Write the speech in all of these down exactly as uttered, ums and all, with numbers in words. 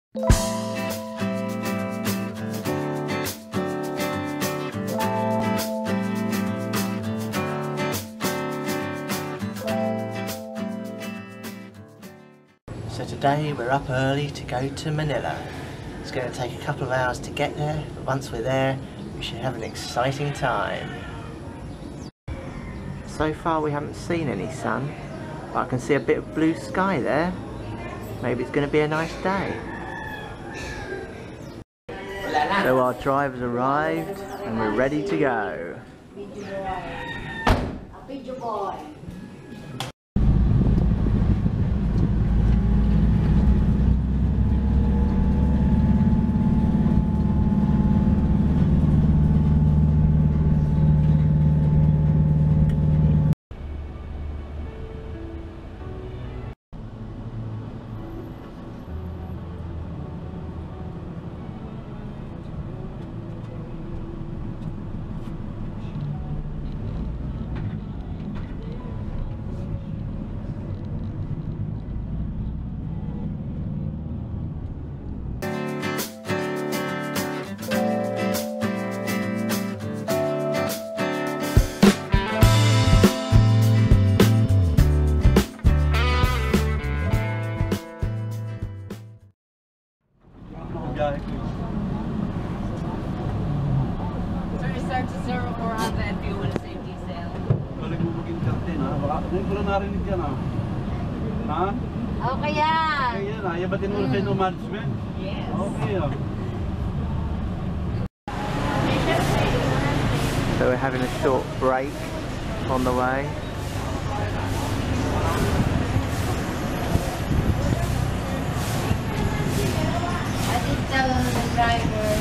So today we're up early to go to Manila. It's going to take a couple of hours to get there, but once we're there we should have an exciting time. So far we haven't seen any sun, but I can see a bit of blue sky there. Maybe it's going to be a nice day. So our driver's arrived and we're ready to go. Okay yan. Okay yan, ayabatin mo sa management? Yes. Okay yan. So we're having a short break on the way. I did tell the driver.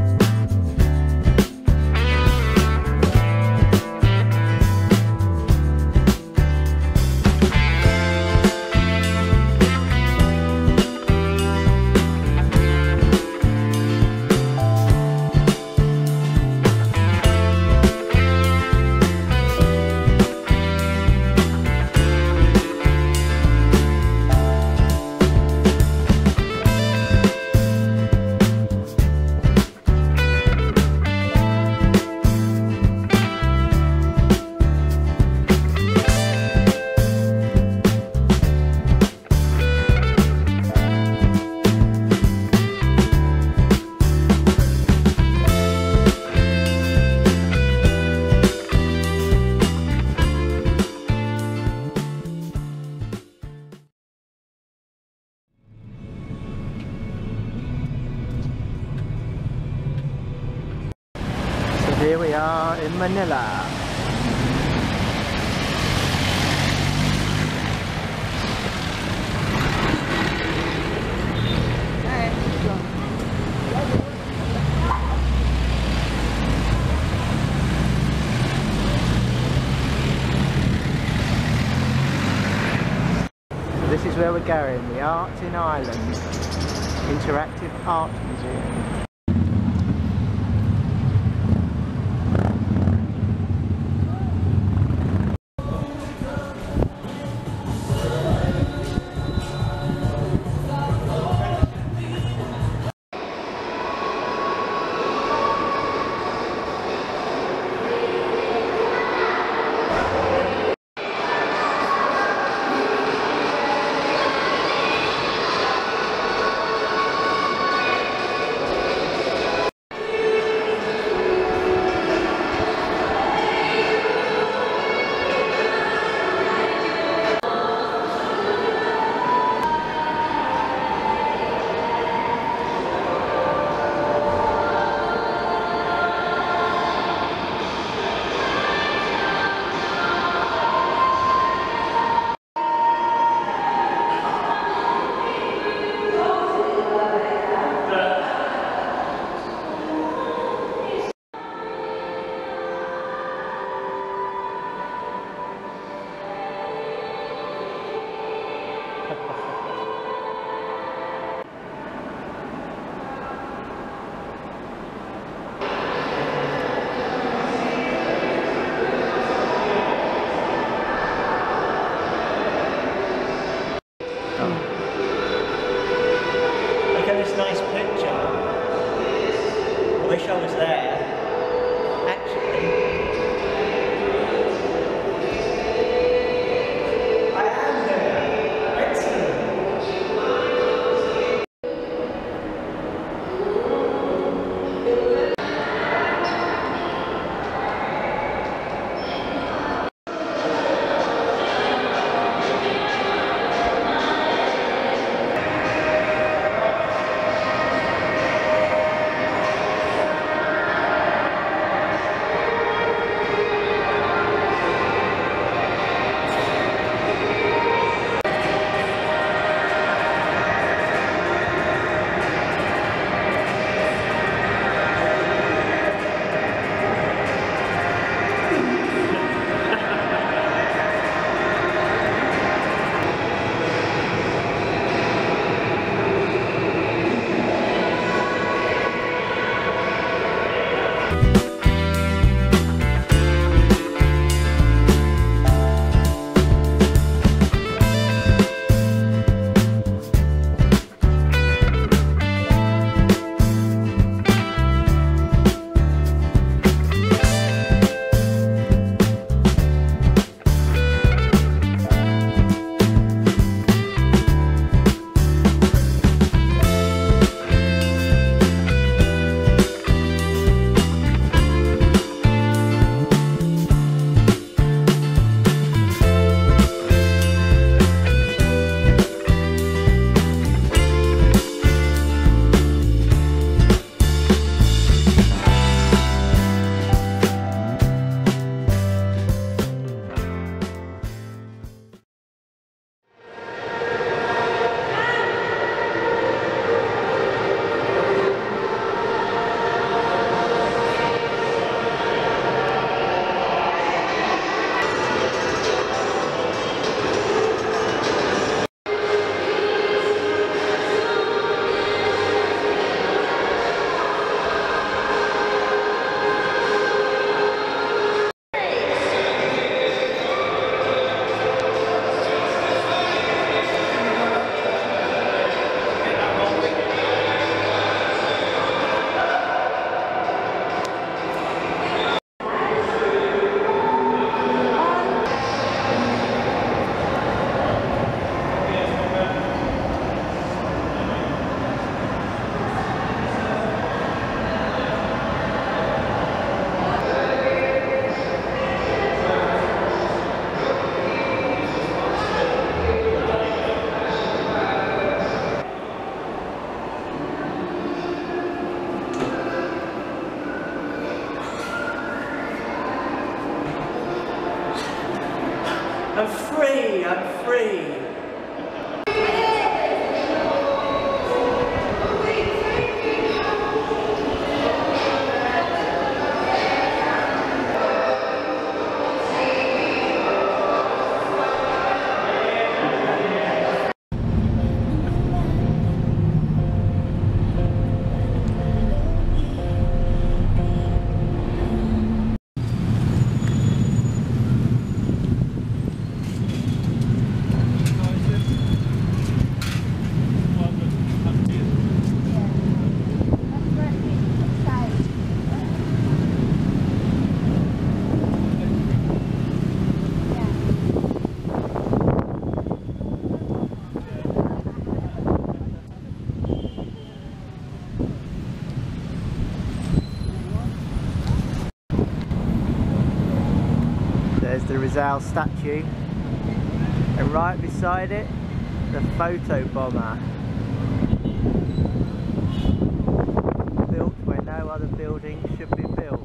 Here we are in Manila. This is where we're going, the Arts in Ireland Interactive Art Museum. Wish I was there. Actually, I am there. Excellent. I'm free, I'm free. There's the Rizal statue, and right beside it, the photo bomber, built where no other building should be built.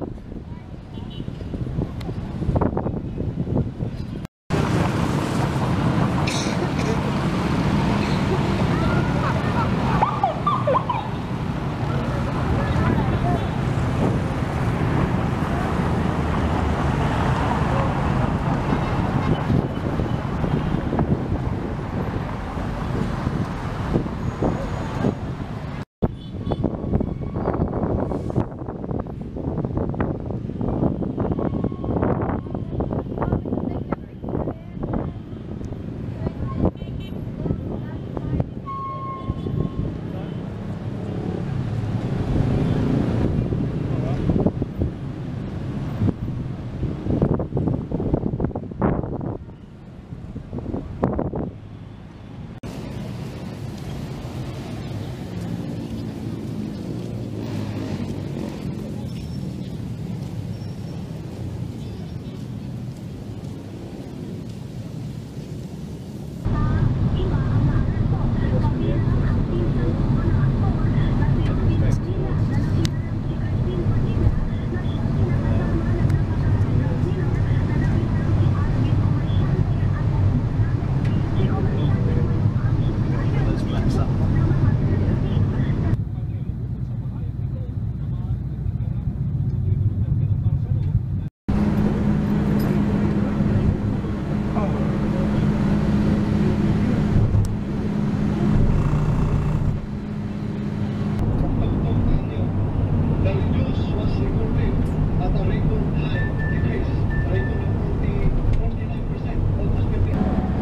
recorded at a record high decrease, a record of forty-nine percent, almost fifty.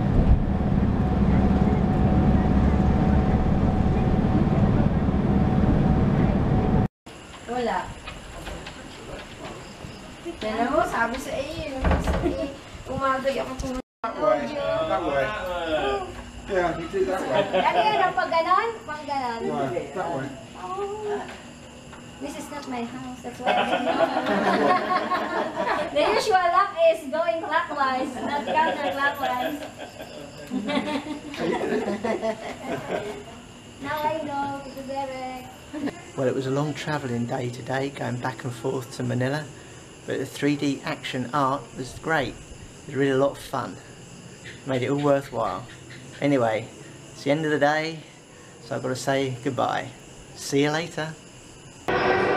Wala. Yan mo, sabi sa iyo. Umagay ako kung That way. That way. Yeah, you do that way. Ano yun, ang pag ganon? Pang ganon. Right, that way. Oh. This is not my house, that's why I didn't know. The usual lock is going clockwise, not counterclockwise. Now I know, Tito Derek. Well, it was a long travelling day today, going back and forth to Manila, but the three D action art was great. It was really a lot of fun. Made it all worthwhile. Anyway, it's the end of the day, so I've got to say goodbye. See you later.